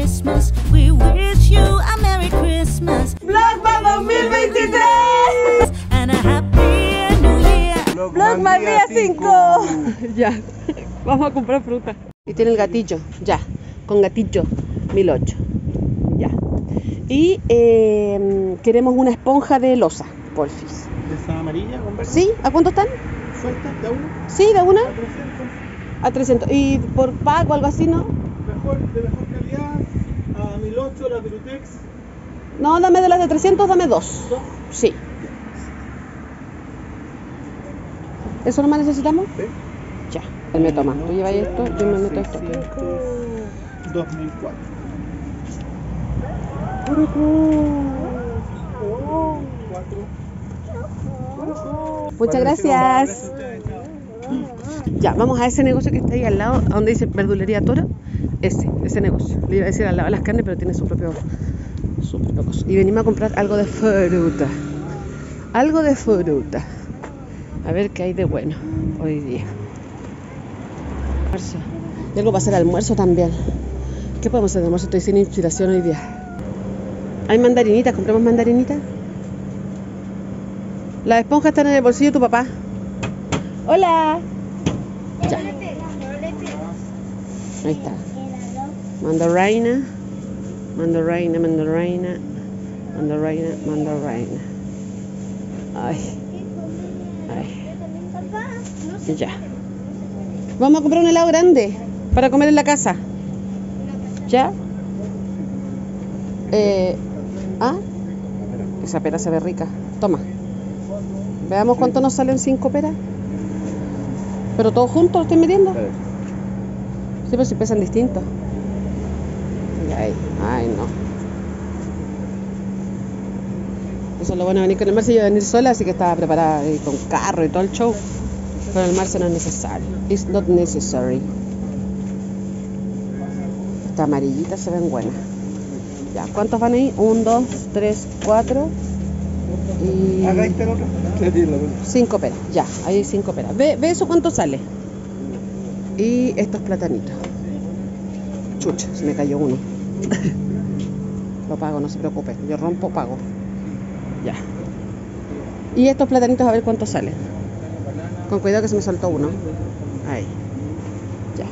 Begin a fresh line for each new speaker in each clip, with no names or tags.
Christmas. We wish you a Merry Christmas.
¡Vlogmas 2023!
And a Happy New Year.
¡Vlogmas día 5! Ya, vamos a comprar fruta. Y tiene el gatillo, ya, con gatillo, 1008. Ya. Y queremos una esponja de loza, porfis.
¿Esa amarilla con verde?
¿Sí? ¿A cuánto están?
¿Suelta? ¿De una?
Sí, de una.
A 300.
A 300. ¿Y por pack o algo así, no?
De mejor calidad, a 1008, la Virutex.
No, dame de las de 300, dame dos.
¿Dos?
Sí. ¿Eso nomás necesitamos?
Sí.
Ya. Él me toma. Tú llevas esto, yo me meto esto.
2004.
Muchas gracias. Ya, vamos a ese negocio que está ahí al lado, donde dice Verdulería Toro. Ese negocio. Le iba a decir al lado de las carnes, pero tiene su propio coso. Y venimos a comprar algo de fruta. Algo de fruta. A ver qué hay de bueno hoy día. Almuerzo. Y algo para hacer almuerzo también. ¿Qué podemos hacer de almuerzo? Estoy sin inspiración hoy día. Hay mandarinitas, compramos mandarinitas. Las esponjas están en el bolsillo de tu papá. Hola. Ya. Ahí está. Mandarina. Ay. Ya. Vamos a comprar un helado grande para comer en la casa. ¿Ya? Esa pera se ve rica. Toma. Veamos cuánto nos salen 5 peras. ¿Pero todos juntos lo estoy metiendo? Sí, pero si pesan distintos. Ay, no. Eso es lo bueno de venir con el Marce. Yo iba a venir sola, así que estaba preparada con carro y todo el show. Pero el Marce no es necesario. It's not necessary. Estas amarillitas se ven buenas. Ya, ¿cuántos van ahí? 1, 2, 3, 4 y...
Acá está el otro.
5 peras, ya, ahí hay 5 peras. Ve eso cuánto sale. Y estos platanitos. Chucha, se me cayó uno. Lo pago, no se preocupe. Yo rompo, pago. Ya. Y estos platanitos a ver cuánto salen. Con cuidado que se me soltó uno. Ahí. Ya.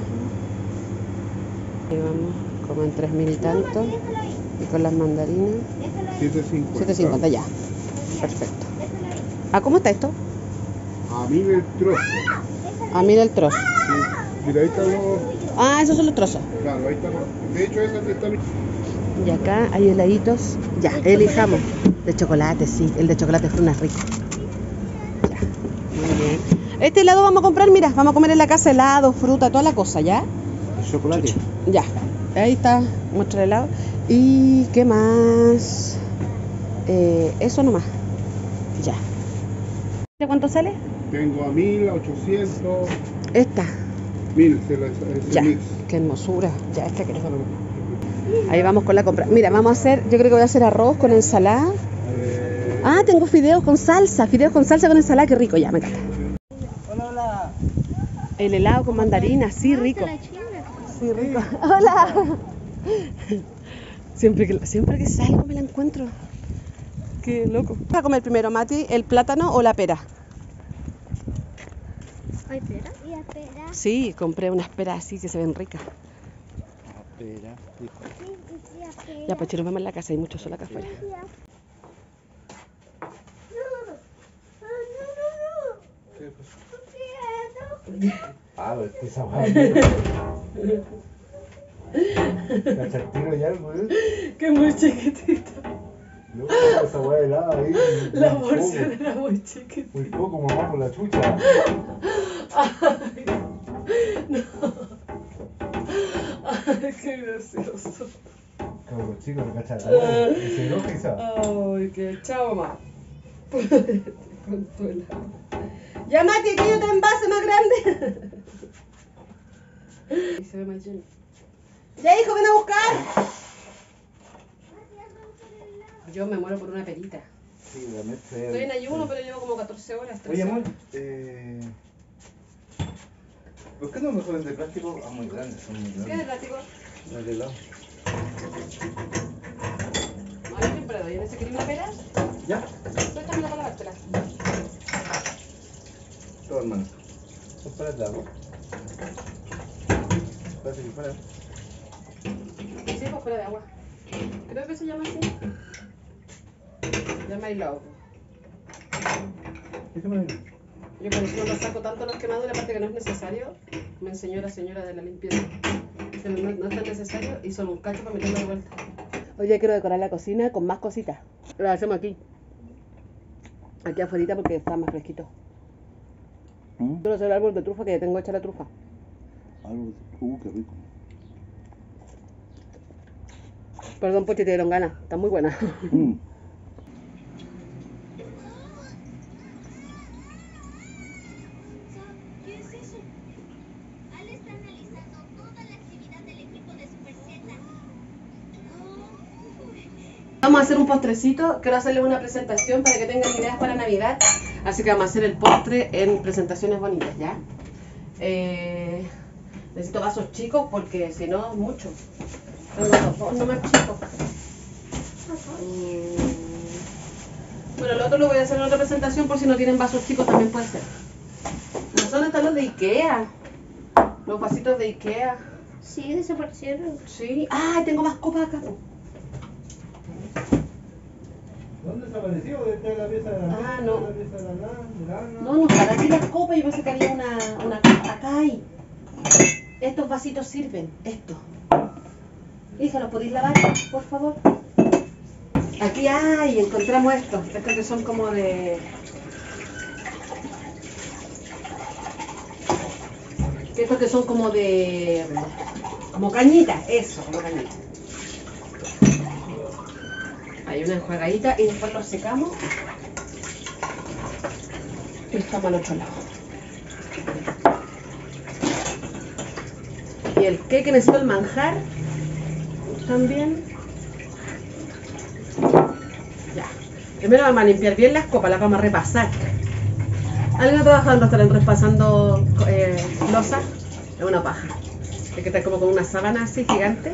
Ahí vamos, como en 3.000 y tanto. Y con las mandarinas 7.50, ya. Perfecto. ¿Ah, cómo está esto?
A 1000 el trozo.
A 1000 el trozo.
Sí. Mira, ahí están los...
Ah, esos son los trozos.
Claro, ahí están los... De hecho, esa está...
Y acá hay heladitos. Ya, elijamos. De chocolate, sí. El de chocolate es más rico. Ya, muy bien. Este helado vamos a comprar, mira, vamos a comer en la casa helado, fruta, toda la cosa, ¿ya?
¿El chocolate?
Ya, ahí está, muestra el helado. ¿Y qué más? Eso nomás. Ya. ¿De cuánto sale?
Tengo a 1800...
Esta.
1000,
Ya, qué hermosura. Ya, esta que ahí vamos con la compra. Mira, vamos a hacer, yo creo que voy a hacer arroz con ensalada. Ah, tengo fideos con salsa con ensalada, qué rico, ya, me encanta.
Hola.
El helado con mandarina, sí, rico. Sí, rico. Hola. Siempre que salgo me la encuentro. Qué loco. ¿Vas a comer primero, Mati, el plátano o la pera?
¿Hay pera? ¿Y la pera?
Sí, compré unas peras así que se ven ricas.
Pera.
Ya, pues nos vemos en la casa, hay mucho sol acá afuera.
Ah, esa guay. ¿Cacha el tiro ya, güey?
Qué muy chiquitito.
No, esa guay helada ahí.
La porción era muy chiquitita.
Muy poco, mamá, por la chucha.
Ay, no. Ay, qué gracioso.
Cabrón, chico, no cacha nada. Se enoja y sabe.
Ay, qué chao, mamá. Con tu helado. Ya, Mati, aquí hay otro envase más grande. Y se ve más lleno. Ya, hijo, ven a buscar. Yo me muero por una perita.
Sí, la mezcla.
Estoy en ayuno, pero llevo como 14 horas. 13
Oye, amor,
horas.
¿por qué no mejor el de plástico? Ah, muy grandes, son muy
¿Qué es
grandes.
el látigo?
El de helado.
No, yo siempre doy. ¿En ese quería una pera?
¿Ya?
Suéltame la lavártela.
Todo, hermano. Son para el agua. Parece que fuera.
Sí, pues fuera de agua. Creo que se llama así. Llama I love.
Déjame ver.
Yo por eso no saco tanto los quemaduras, aparte que no es necesario. Me enseñó la señora de la limpieza. Que no es tan necesario y solo un cacho para meterlo de vuelta. Hoy día quiero decorar la cocina con más cositas. Lo hacemos aquí. Aquí afuera porque está más fresquito. Quiero hacer el árbol de trufa que ya tengo hecha la trufa.
Qué rico.
Perdón, Pochi, te dieron ganas. Está muy buena.
¿Qué es eso? Ale está analizando toda la actividad del equipo de Super Z.
Vamos a hacer un postrecito. Quiero hacerles una presentación para que tengan ideas para Navidad. Así que vamos a hacer el postre en presentaciones bonitas, ¿ya? Necesito vasos chicos porque si no, mucho. Tengo dos nomás chicos. Bueno, lo otro lo voy a hacer en otra presentación por si no tienen vasos chicos, también puede ser. ¿Dónde están los de Ikea? Los vasitos de Ikea.
Sí, desaparecieron.
Sí. ¡Ah! Tengo más copas acá.
¿Dónde desapareció? ¿Está la pieza de la
Ah,
mesa,
no.
la pieza de la lana?
No, no están aquí las copas. Yo pensé que había una acá hay. Estos vasitos sirven. Estos. Hija, ¿los podéis lavar, por favor? Aquí hay, encontramos estos. Estos que son como de... Estos que son como de... Como cañitas, eso, como cañitas. Hay una enjuagadita y después los secamos. Y estamos al otro lado. Y el cake necesito el manjar también. Ya. Primero vamos a limpiar bien las copas, las vamos a repasar. ¿Alguien ha trabajado en un restaurante repasando losa? Es una paja. Hay que estar como con una sábana así gigante.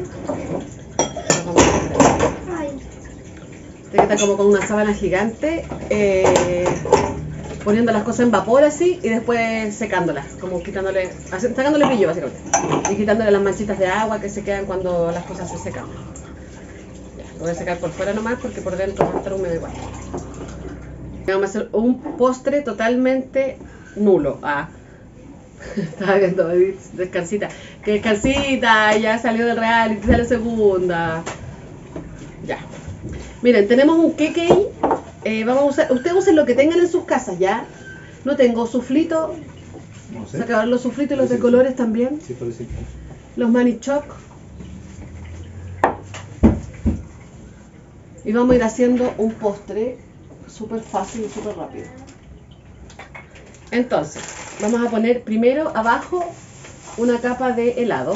Ay,
Hay que estar como con una sábana gigante. Poniendo las cosas en vapor así y después secándolas, como quitándole, sacándole brillo básicamente, y quitándole las manchitas de agua que se quedan cuando las cosas se secan. Ya, lo voy a secar por fuera nomás porque por dentro va a estar húmedo igual. Vamos a hacer un postre totalmente nulo. Estaba viendo Descansita. Que Descansita ya salió del reality, sale segunda. Ya. Miren, tenemos un queque ahí. Vamos a usar, ustedes usen lo que tengan en sus casas, ¿ya? No tengo suflito.
No sé.
Se acabaron los suflitos y los de colores también.
Sí, parece que.
Los manichoc. Y vamos a ir haciendo un postre súper fácil y súper rápido. Entonces, vamos a poner primero abajo una capa de helado.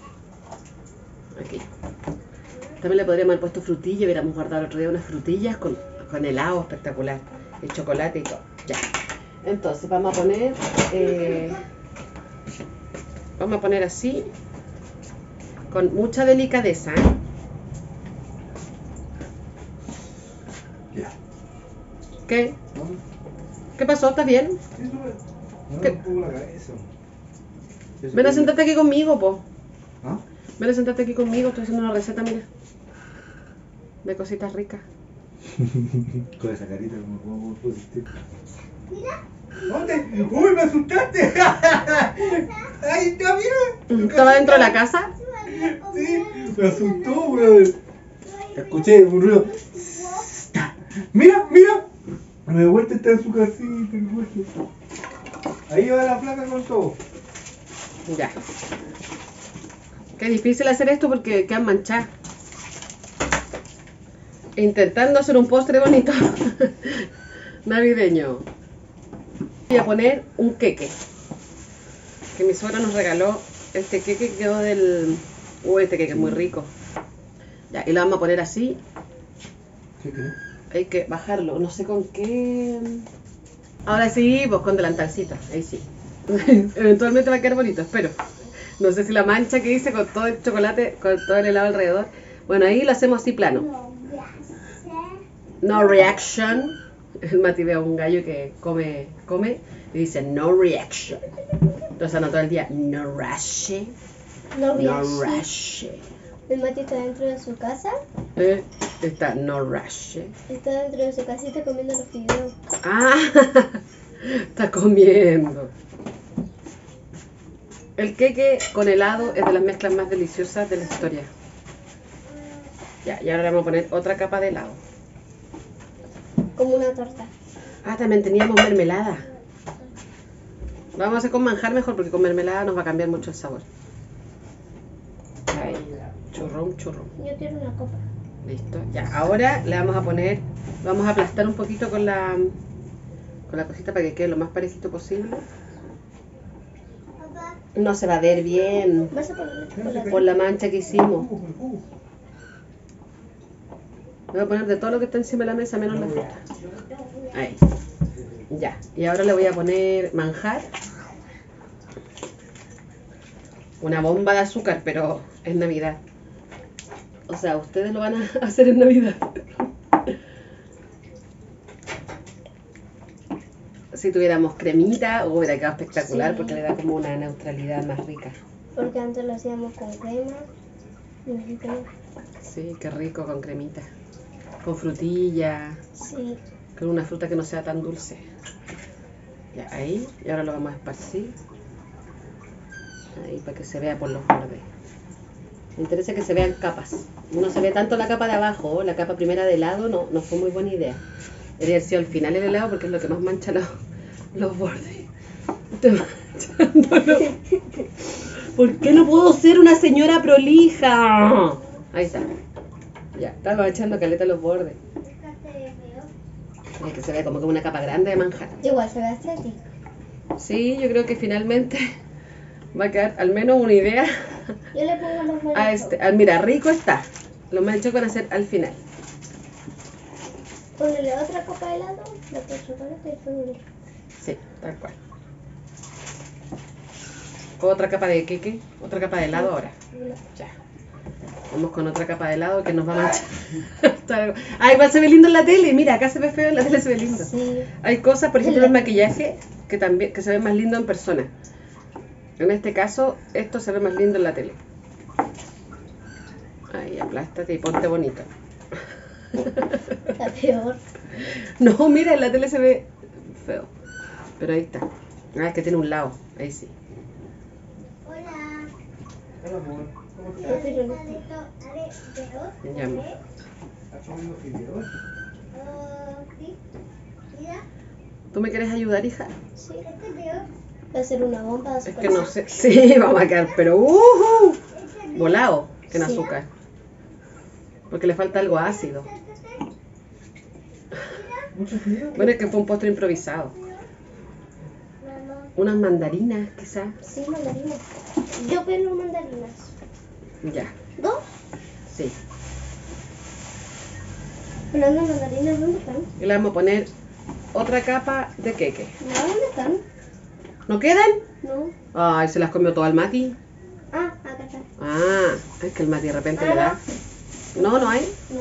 Aquí. También le podríamos haber puesto frutilla, hubiéramos guardado el otro día unas frutillas con helado espectacular, el chocolate y todo. Ya. Entonces vamos a poner así, con mucha delicadeza, ¿eh?
Ya.
¿Qué?
¿No?
¿Qué pasó? ¿Estás bien?
Sí, sube. No,
¿Qué?
un poco la cabeza.
Ven a sentarte aquí conmigo, po.
¿Ah?
Ven a sentarte aquí conmigo, estoy haciendo una receta, mira. De cositas ricas.
Con esa carita como pusiste. Mira. ¿Dónde? ¡Uy, me asustaste! ¡Ahí está, mira!
¿Estaba dentro de la casa?
Sí, me asustó, brother. Escuché un ruido. ¡Mira, mira! De vuelta está en su casita, el hueso. Ahí va la placa con todo.
Ya. Qué difícil hacer esto porque quedan manchadas. Intentando hacer un postre bonito navideño. Voy a poner un queque que mi suegra nos regaló. Este queque quedó del... este queque es muy rico. Ya, y lo vamos a poner así.
¿Qué crees?
Hay que bajarlo, no sé con qué. Ahora sí, pues con delantalcito, ahí sí. Eventualmente va a quedar bonito, espero. No sé si la mancha que hice con todo el chocolate, con todo el helado alrededor, Bueno, ahí lo hacemos así plano. No reaction. El Mati ve a un gallo que come y dice no reaction. Entonces anda todo el día no rush.
No
No
rush.
rush.
El Mati está dentro de su casa.
Está no rush.
Está dentro de su casita comiendo los fideos.
Ah, está comiendo. El queque con helado es de las mezclas más deliciosas de la historia. Ya, y ahora le vamos a poner otra capa de helado.
Como una torta.
Ah, también teníamos mermelada. Lo vamos a hacer con manjar mejor porque con mermelada nos va a cambiar mucho el sabor. Ahí, churrón.
Yo quiero una copa.
Listo. Ya, ahora le vamos a poner, vamos a aplastar un poquito con la cosita para que quede lo más parejito posible. No se va a ver bien
¿Vas a ponerle chocolate?
por la mancha que hicimos. Voy a poner de todo lo que está encima de la mesa menos la fruta. Ahí. Ya. Y ahora le voy a poner manjar. Una bomba de azúcar, pero es Navidad. O sea, ustedes lo van a hacer en Navidad. Si tuviéramos cremita, hubiera quedado espectacular porque le da como una neutralidad más rica.
Porque antes lo hacíamos con crema. Y crema.
Sí, qué rico con cremita. Con frutilla,
Sí.
con una fruta que no sea tan dulce. Ya, ahí. Y ahora lo vamos a esparcir. Ahí, para que se vea por los bordes. Me interesa que se vean capas. No se ve tanto la capa de abajo, la capa primera de helado no fue muy buena idea. Debería haber sido al final el helado porque es lo que más mancha los bordes. Estoy manchándolo. ¿Por qué no puedo ser una señora prolija? Ahí está. Ya, estaba echando caleta los bordes. Es que se ve como que una capa grande de manjar.
Igual se ve estético.
Sí, yo creo que finalmente va a quedar al menos una idea.
Yo le pongo los
A
manitos.
mira, rico está. Lo me han hecho con hacer al final.
Ponele otra copa de helado, la de chocolate y después
Sí, tal cual. Otra capa de queque, otra capa de helado ahora. Ya. Vamos con otra capa de helado que nos va a manchar. Ah, igual se ve lindo en la tele. Mira, acá se ve feo, en la tele se ve lindo.
Sí.
Hay cosas, por ejemplo, el maquillaje que también que se ve más lindo en persona. En este caso, esto se ve más lindo en la tele. Ahí, aplástate y ponte bonito.
La peor.
No, mira, en la tele se ve feo. Pero ahí está. Ah, es que tiene un lado. Ahí sí.
Hola.
Hola, amor. ¿Cómo
Yo
estás?
quiero un-
Ya, amor.
¿Estás comiendo fideos?
Sí. Mira,
¿Tú me quieres ayudar, hija?
Sí.
este veo.
Va a ser una bomba de
Es
azúcar.
que no sé. Sí, vamos a quedar, pero volado en
Sí.
azúcar. Porque le falta algo ácido.
¿Muchos fideos?
Bueno, es que fue un postre improvisado. Unas mandarinas, quizás.
Sí, mandarinas. Yo pelo mandarinas.
Ya,
¿Dos?
sí.
Hablando de mandarinas, ¿dónde están?
Y le vamos a poner otra capa de queque.
No, ¿dónde están?
¿No quedan?
No.
Ay, se las comió todo el Mati.
Ah, acá están.
Ah, es que el Mati de repente le da. No, no hay.
No.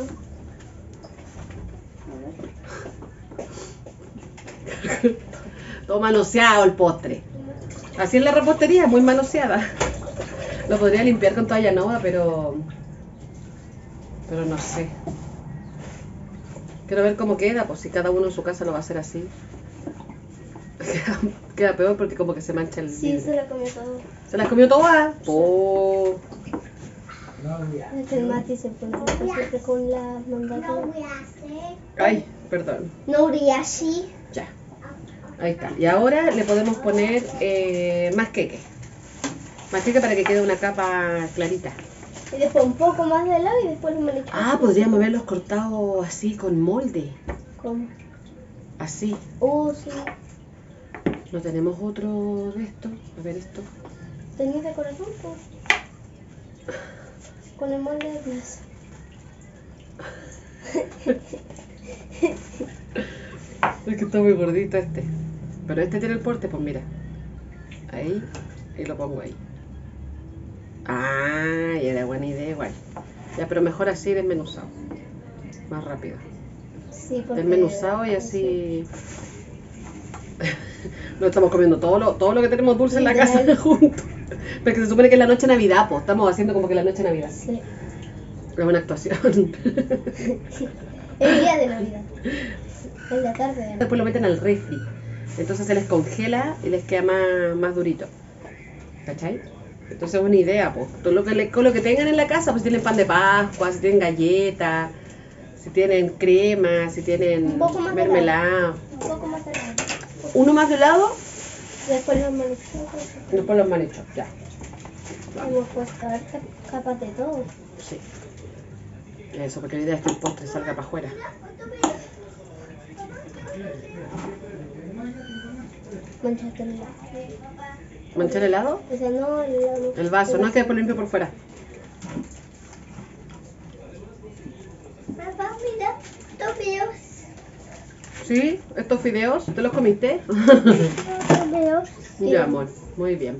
A ver.
Todo manoseado el postre. Así es la repostería, muy manoseada. Lo podría limpiar con toalla nueva, pero no sé. Quiero ver cómo queda, pues si cada uno en su casa lo va a hacer así. Queda peor porque como que se mancha el
Sí,
vidrio.
se lo comió todo.
¿Se las comió todas? Oh.
Es que el Mati se pone siempre con las
No
mandarinas.
voy a hacer.
Ay, perdón.
No uriashi.
Ya. Ahí está. Y ahora le podemos poner más queque. Más queque para que quede una capa clarita.
Y después un poco más de helado y después lo manejamos.
Ah, podríamos haberlos cortado así con molde.
¿Cómo?
Así.
Sí.
No tenemos otro de esto. A ver esto.
¿Tenías de corazón? Pues. Con el molde de plaza.
Es que está muy gordito este. Pero este tiene el porte, pues mira. Ahí. Y lo pongo ahí. Ah, y era buena idea igual. Ya, pero mejor así desmenuzado. Más rápido.
Sí, porque...
Desmenuzado y así... No estamos comiendo todo lo que tenemos dulce en la casa juntos. Porque se supone que es la noche de Navidad, pues estamos haciendo como que la noche de Navidad.
Sí.
Es una actuación.
El día de Navidad. En la tarde.
Después lo meten al refri. Entonces se les congela y les queda más durito. ¿Cachai? Entonces es una idea, pues. Todo lo que con lo que tengan en la casa, pues si tienen pan de Pascua, si tienen galletas, si tienen crema, si tienen
Un poco más de
mermelada.
Un poco más de lado.
Uno más de lado,
Después los manichos.
después los manichos, ya.
Hemos puesto a ver capas de todo.
Sí. Eso, porque la idea es que el postre salga para afuera.
Manchaste el lado.
¿Manchar el helado?
O sea, no el lado.
El vaso, no es que después lo limpio por fuera.
Papá, mira, estos videos.
¿Sí? ¿Estos fideos? ¿Te los comiste?
Estos videos.
Ya, amor. Muy bien.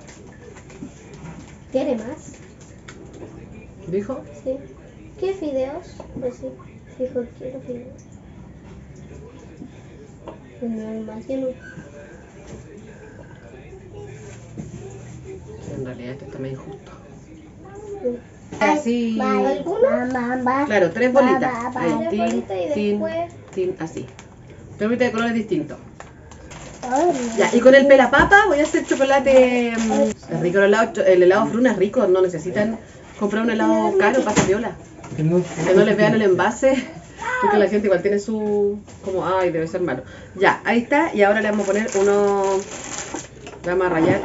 ¿Quiere más?
¿Dijo?
Sí. ¿Qué fideos? Pues sí. Dijo, quiero fideos. Pues no hay más que no.
En realidad esto está medio injusto.
Sí.
Así.
¿Alguna?
Claro, 3 bolitas. Ahí,
Tres
tin,
bolitas y
tin,
después-
tin, así. 3 bolitas de colores distintos.
Ay,
Ya, y con el pelapapa voy a hacer chocolate. Es rico el helado Fruna, es rico. No necesitan comprar un helado caro para hacer viola. Que no les vean el envase. Porque la gente igual tiene su... Como, ay, debe ser malo. Ya, ahí está. Y ahora le vamos a poner uno... Le vamos a rayar.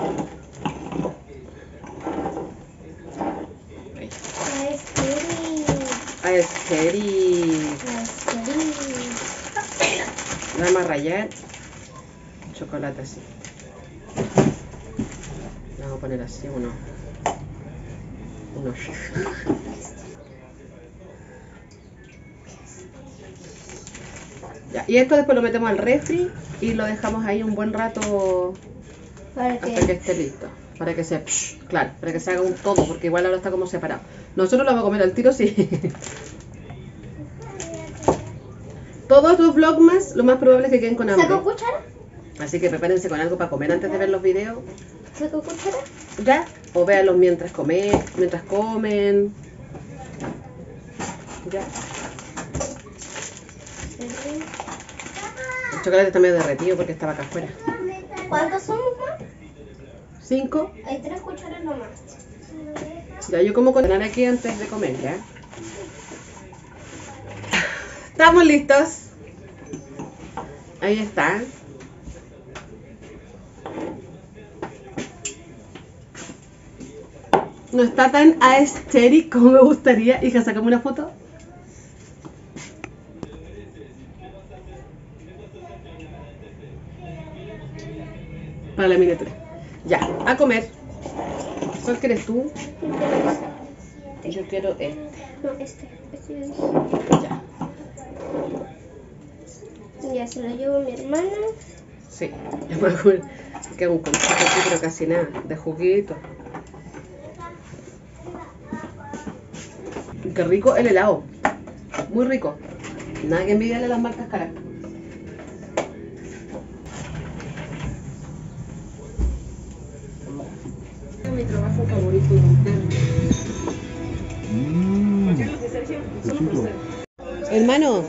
Ahí. Ah, es Jerry. Le vamos a rayar chocolate así. Le vamos a poner así uno. Ya, y esto después lo metemos al refri y lo dejamos ahí un buen rato
¿Para
hasta
qué?
que esté listo. Para que se, claro, para que se haga un todo, porque igual ahora está como separado. Nosotros lo vamos a comer al tiro, sí. Todos los vlogmas, lo más probable es que queden con hambre.
¿Saco cuchara?
Así que prepárense con algo para comer antes de ver los videos.
¿Saco cuchara?
¿Ya? O véanlos mientras comen. Ya. El chocolate está medio derretido porque estaba acá afuera.
¿Cuántos somos más?
5.
Hay 3 cucharas nomás.
Ya, yo como con aquí antes de comer, ¿ya? Estamos listos. Ahí está. No está tan aesthetic como me gustaría. Hija, sacame una foto. Para la miniatura. Ya, a comer. ¿Cuál quieres tú? Yo quiero este.
No, este yo dije.
Ya.
Ya se lo llevo a mi hermana.
Sí, yo me acuerdo que hago un consejo aquí, pero casi nada, de juguito. Qué rico el helado, muy rico. Nada que envidiarle a las marcas caras. Mi trabajo favorito hermano,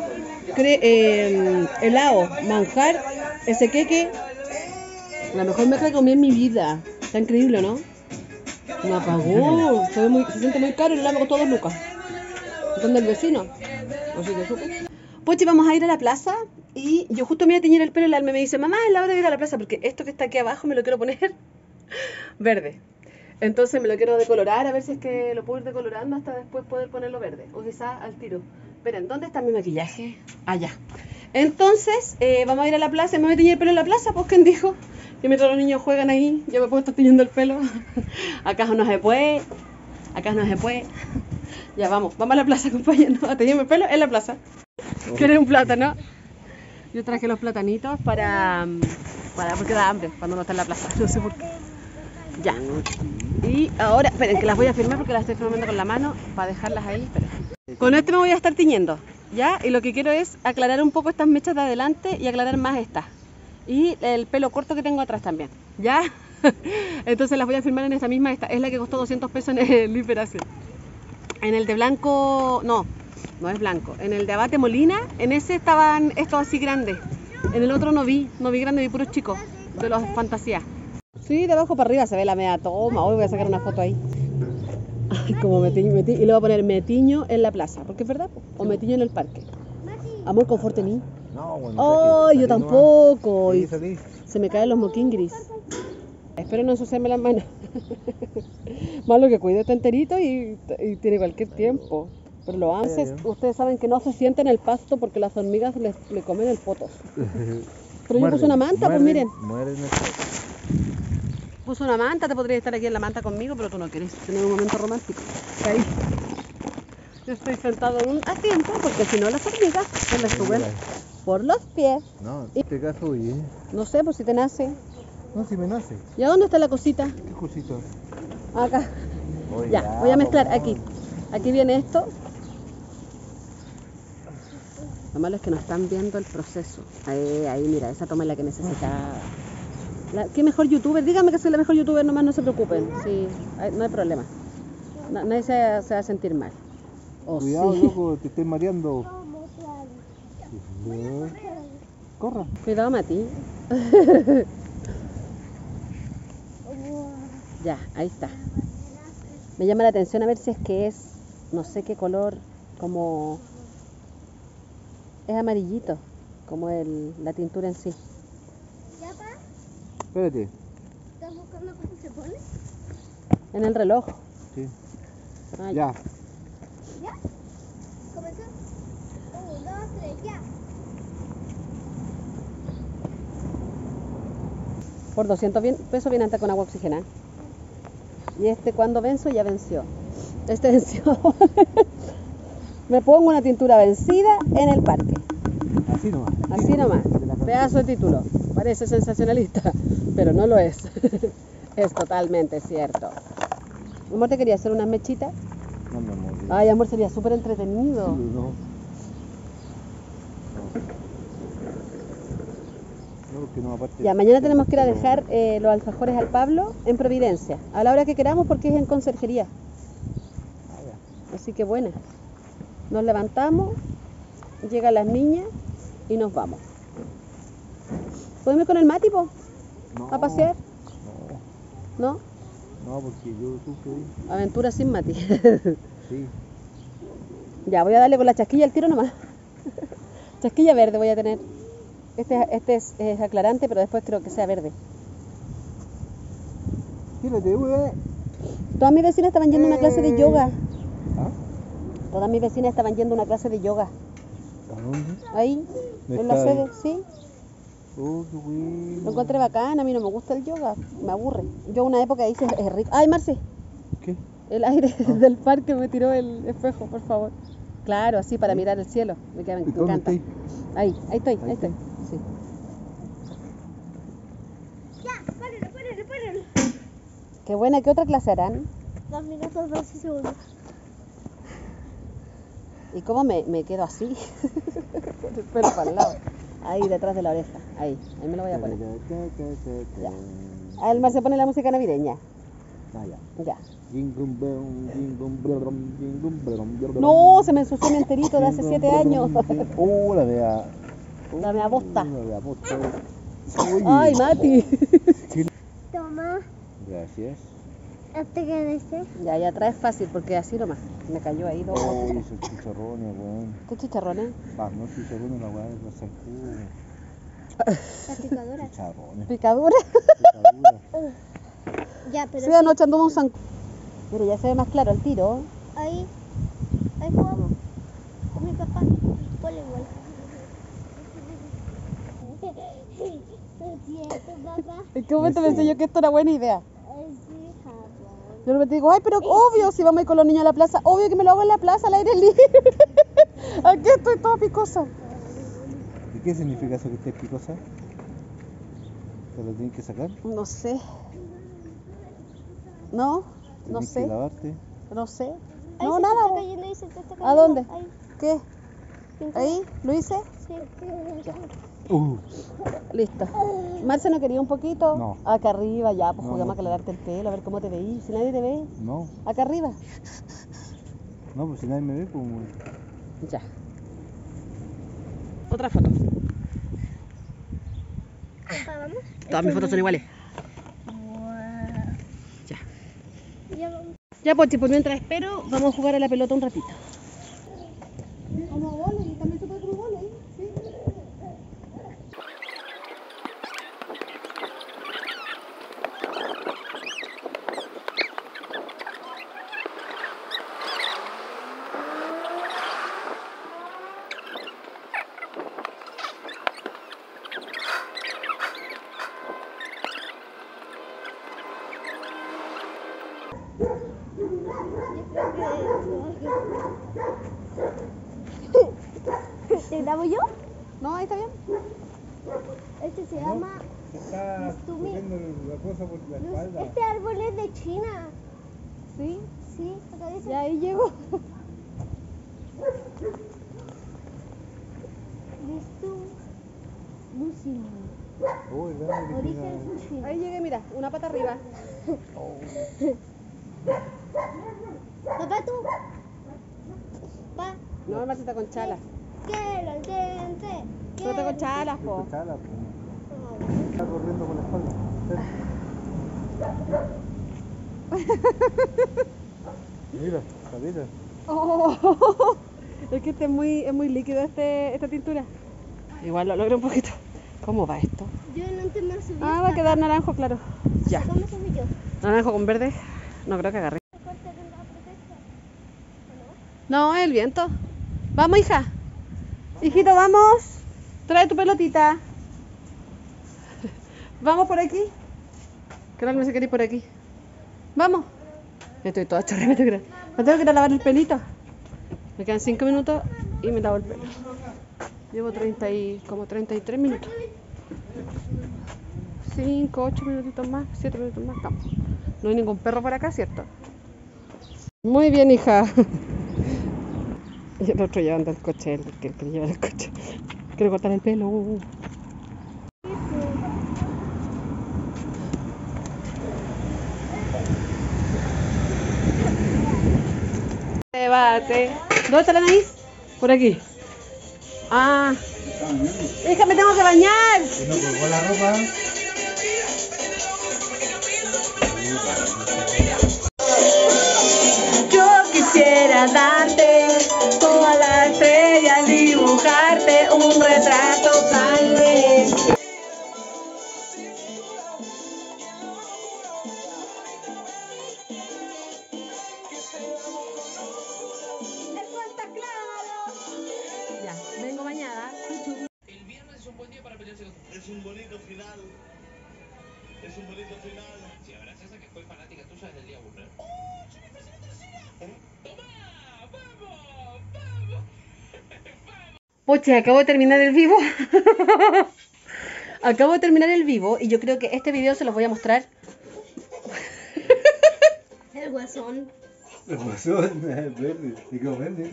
helado, manjar, ese queque, la mejor mezcla que comí en mi vida. Está increíble, ¿no? Me apagó, se siente muy caro y el helado me costó 2 lucas. ¿Dónde el vecino? Así que supe. Pochi, vamos a ir a la plaza y yo justo me iba a teñir el pelo y el alma me dice, mamá, es la hora de ir a la plaza porque esto que está aquí abajo me lo quiero poner verde. Entonces me lo quiero decolorar, a ver si es que lo puedo ir decolorando hasta después poder ponerlo verde. O quizás al tiro. Esperen, ¿dónde está mi maquillaje? Allá. Entonces, vamos a ir a la plaza. Me voy a teñir el pelo en la plaza, pues ¿quién dijo? Y mientras los niños juegan ahí, yo me puedo estar teñiendo el pelo. Acá no se puede. Acá no se puede. Ya, vamos a la plaza, acompáñenos a teñirme el pelo en la plaza. ¿Quieres un plátano? Yo traje los platanitos para porque da hambre cuando uno está en la plaza. No sé por qué. Ya. Y ahora, esperen, que las voy a firmar porque las estoy firmando con la mano para dejarlas ahí. Esperen. Con este me voy a estar tiñendo, ¿ya? Y lo que quiero es aclarar un poco estas mechas de adelante y aclarar más estas. Y el pelo corto que tengo atrás también, ¿ya? Entonces las voy a firmar en esta misma, esta es la que costó 200 pesos en el Liberace. En el de blanco, no es blanco. En el de Abate Molina, en ese estaban estos así grandes. En el otro no vi grandes, vi puros chicos de los fantasías. Sí, de abajo para arriba se ve la media toma. Hoy voy a sacar una foto ahí. Ay, como me tiño. Y le voy a poner me tiño en la plaza, porque es verdad, o me tiño en el parque. Amor, confort en mí.
No, bueno.
Oh, yo tampoco.
Sí,
Y
salí.
se me caen los moquingris. Espero no ensuciarme las manos. Malo que cuide, está enterito y tiene cualquier tiempo. Pero lo antes, ustedes saben que no se siente en el pasto porque las hormigas le comen el poto. Pero yo puse una manta, pues miren.
Mueren el foto.
Puse una manta, te podrías estar aquí en la manta conmigo, pero tú no quieres tener un momento romántico. Ahí. Yo estoy sentado en un asiento porque si no las hormigas se me suben por los pies.
No, en este caso, oye.
No sé, pues si te nace.
No, si me nace.
¿Y a dónde está la cosita?
¿Qué cosita?
Acá.
Oye,
Ya, voy a mezclar
pues,
aquí. Aquí viene esto. Lo malo es que no están viendo el proceso. Ahí, mira, esa toma es la que necesitaba. ¿Qué mejor youtuber? Dígame que soy la mejor youtuber, nomás no se preocupen. Sí, no hay problema. Nadie se va a sentir mal. Oh,
cuidado,
sí.
loco, te estoy mareando. Corra.
Cuidado, Mati. Ya, ahí está. Me llama la atención a ver si es que es, no sé qué color, como es amarillito, como la tintura en sí.
¿Ya, pa?
Espérate.
¿Estás buscando cómo se pone?
En el reloj.
Sí.
Ah,
Ya.
¿Ya? ¿Comenzó? 1, 2, 3, ya.
Por 200 pesos viene hasta con agua oxigenada. Y este cuando venzo ya venció. Este venció. Me pongo una tintura vencida en el parque.
Así nomás.
Así nomás. Pedazo de título. Parece sensacionalista, pero no lo es. Es totalmente cierto. Amor, ¿te quería hacer unas mechitas?
No, mi amor.
Ay, amor, sería súper entretenido.
No. No, porque no, aparte.
Ya, mañana tenemos que ir a dejar los alfajores al Pablo en Providencia, a la hora que queramos porque es en conserjería.
Ah, ya.
Así que bueno, nos levantamos, llegan las niñas y nos vamos. ¿Podemos ir con el Mati, po?
No,
¿A pasear?
No,
¿No?
no, porque yo sufro ahí.
Aventura sin Mati.
Sí.
Ya, voy a darle con la chasquilla al tiro nomás. Chasquilla verde voy a tener. Este es aclarante, pero después creo que sea verde.
Tírate, güey.
Todas mis vecinas estaban yendo a una clase de yoga.
¿Ah?
Todas mis vecinas estaban yendo a una clase de yoga.
¿A dónde?
Ahí,
¿No
en la
está ahí?
sede, sí.
Oh, qué bueno.
Lo encontré bacán, a mí no me gusta el yoga, me aburre. Yo una época hice, es rico. ¡Ay, Marce!
¿Qué?
El aire del parque me tiró el espejo, por favor. Claro, así para mirar el cielo. Me
¿Y dónde
encanta.
estáis?
Ahí estoy,
Ahí
ahí estoy. Sí.
Ya, párenlo.
Qué buena, ¿qué otra clase harán?
2 minutos, 12 segundos.
¿Y cómo me quedo así? Con el pelo para el lado. Ahí, detrás de la oreja. Ahí me lo voy a poner. Ya. A él se pone la música navideña.
Ah, ya.
Ya.
Jingle bell, jingle bell, jingle bell.
No, se me ensució mi enterito de hace 7 años.
Oh, la vea.
La mea bosta.
La vea bosta. Oye.
Ay, Mati.
Toma,
Gracias.
¿este que dice?
Ya, y atrás es fácil porque así nomás. Me cayó ahí dos
Oh,
gotitas.
esos chicharrones, weón.
¿Qué chicharrones?
Va, no chicharrones, la weá es la zancuda.
La picadora.
Chicharrones.
¿Picadura?
Picadura.
Ya, pero
Sí, anoche anduvo un zancudo. Mira, ya se ve más claro el tiro.
ahí jugamos. Con mi papá. Voleibol. ¿Es cierto, papá?
¿En qué momento pensé yo que esto era buena idea?
Sí, jabón.
Yo de repente digo, ay, pero obvio, si vamos a ir con los niños a la plaza, obvio que me lo hago en la plaza, al aire libre. Aquí estoy toda picosa.
¿Y qué significa eso que esté picosa? ¿Te lo tienen que sacar?
No sé. No, no
Tienes
sé,
que lavarte.
no sé.
Ahí
No,
se
nada.
te está
vos.
cayendo, ahí se te está cayendo.
¿A dónde?
Ahí,
¿Qué?
pinta.
¿Ahí? ¿Lo hice?
Sí.
Ya. Listo. Marce, ¿no quería un poquito?
No.
Acá arriba, ya, pues
No,
juguemos a
no.
aclararte el pelo, a ver cómo te veís. Si nadie te ve,
No,
acá arriba.
no, pues si nadie me ve, pues.
Ya. Otra foto.
Papá, vamos.
Todas mis fotos son iguales. Ya.
Ya vamos.
Ya, Pochi, pues mientras espero, vamos a jugar a la pelota un ratito. Como volei, también se puede como volei, sí.
¿Te grabo yo?
No, ahí está bien.
Este se llama...
Se está
Tumi.
poniendo la cosa por la espalda.
Este árbol es de China.
Sí,
Sí, acá dice.
ya ahí llego.
Listum lucidum.
Uy, grande que tiene.
Origen chino.
Ahí llegué, mira, una pata arriba.
Papá, tú. Pa.
No, el Marce está con chalas.
Que lo intente.
No está con chalas, po.
Escuchala, pues. Está corriendo por la espalda. Mira, mira.
Oh, es que es muy líquido esta tintura. Igual lo logro un poquito. ¿Cómo va esto?
Yo no te me subí.
Ah, va a quedar naranjo, claro. Ya.
¿Cómo subí yo?
Naranjo con verde. No creo que agarre.
Corte con la protesta.
No, es el viento. Vamos, hija. Hijito, vamos. Trae tu pelotita. Vamos por aquí. Creo que no se quiere ir por aquí. Vamos. Estoy toda chorra, me tengo que ir a lavar el pelito. Me quedan 5 minutos y me lavo el pelo. Llevo 33 minutos. 5, 8 minutitos más, 7 minutos más. Estamos. No hay ningún perro por acá, ¿cierto? Muy bien, hija. Y el otro llevando el coche, el que lleva el coche. Quiero cortar el pelo. Debate. ¿Dónde está la nariz? Por aquí. Ah. Hija, me tengo que bañar.
Y no colgó la ropa.
Yo quisiera darte toda la estrella, dibujarte un retrato tal vez. Ya, vengo bañada.
El viernes es un buen día para pelearse con tu...
Es un bonito final. Es un bonito final.
Si habrás esa que fue fanática tuya desde el día 1. ¡Oh! ¡Soy mi vecina tercera! ¡Toma! ¡Vamos! ¡Vamos!
Poche, acabo de terminar el vivo. Acabo de terminar el vivo y yo creo que este video se los voy a mostrar.
El guasón.
El guasón es verde. ¿Y cómo vende?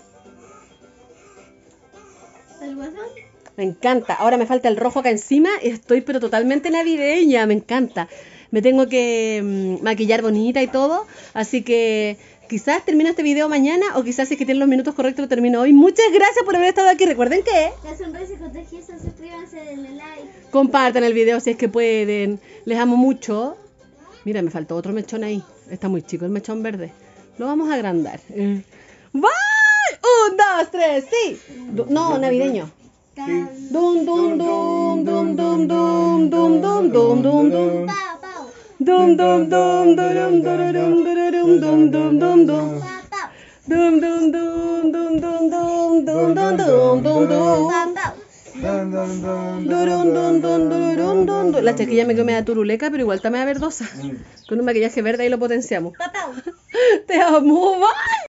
El guasón.
Me encanta. Ahora me falta el rojo acá encima y estoy pero totalmente navideña. Me encanta. Me tengo que maquillar bonita y todo. Así que quizás termino este video mañana o quizás si es que tienen los minutos correctos lo termino hoy. Muchas gracias por haber estado aquí. Recuerden que
La sonrisa contagiosa, suscríbanse, denle like.
compartan el video si es que pueden. Les amo mucho. Mira, me faltó otro mechón ahí. Está muy chico el mechón verde. Lo vamos a agrandar. ¡Bye! 1, 2, 3, sí. No, navideño. Dum dum dum dum dum dum dum dum dum dum dum.
Pau, pau.
Dum dum dum dum dum dum dum dum dum dum dum.
Pau, pau.
Dum dum dum dum dum dum dum dum dum dum dum.
Pau, pau.
Durun, dun, dun, durun, dun, dun. La chiquilla me quedó media turuleca, pero igual está media verdosa. Con un maquillaje verde ahí lo potenciamos.
Pau, pau.
Te amo, bye.